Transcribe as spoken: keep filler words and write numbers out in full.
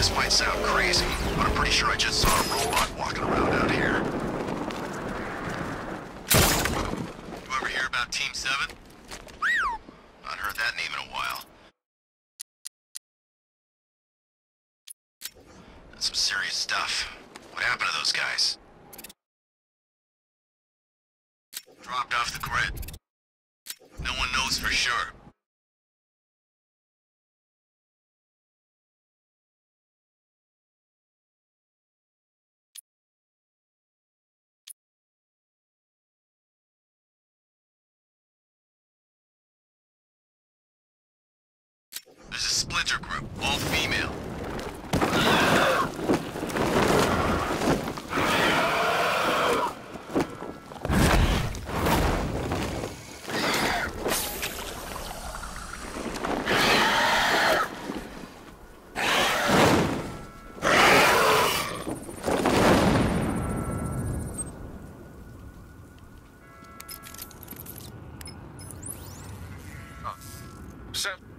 This might sound crazy, but I'm pretty sure I just saw a robot walking around out here. You ever hear about Team seven? Not heard that name in a while. That's some serious stuff. What happened to those guys? Dropped off the grid. No one knows for sure. There's a splinter group, all female. Set.